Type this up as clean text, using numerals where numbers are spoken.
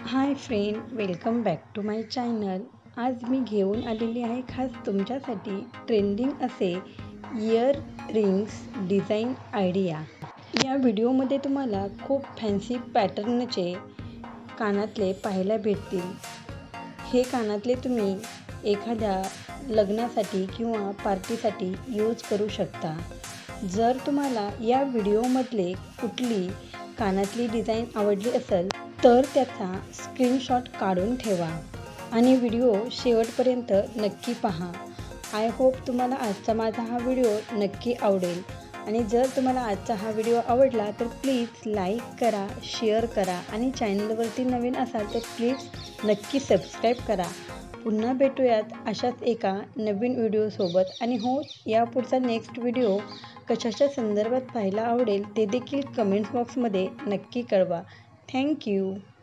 High friend, welcome back to my channel. आज मी घेऊन आलेली आहे खास तुमच्यासाठी ट्रेंडिंग असे इयररिंग्स डिझाईन आयडिया। या व्हिडिओमध्ये तुम्हाला खूप फॅन्सी पॅटर्नचे कानातले पाहायला भेटतील। हे कानातले तुम्ही एखाद्या लग्नासाठी किंवा पार्टीसाठी यूज करू शकता। जर तुम्हाला या व्हिडिओमधले कुठली कानातली डिझाईन आवडली असेल तर त्याचा स्क्रीनशॉट काढून ठेवा आणि व्हिडिओ शेवटपर्यंत नक्की पहा। आय होप तुम्हाला आजचा माझा हा व्हिडिओ नक्की आवडेल आणि जर तुम्हाला आजचा हा व्हिडिओ आवडला तर प्लीज लाईक करा, शेअर करा आणि चॅनलवरती नवीन असाल तर प्लीज नक्की सबस्क्राईब करा। पुन्हा भेटूयात अशाच एका नवीन व्हिडिओसोबत आणि हो, यापुढचा नेक्स्ट व्हिडिओ कशाच्या संदर्भात पाहायला आवडेल ते देखील कमेंट्स बॉक्समध्ये नक्की कळवा। Thank you.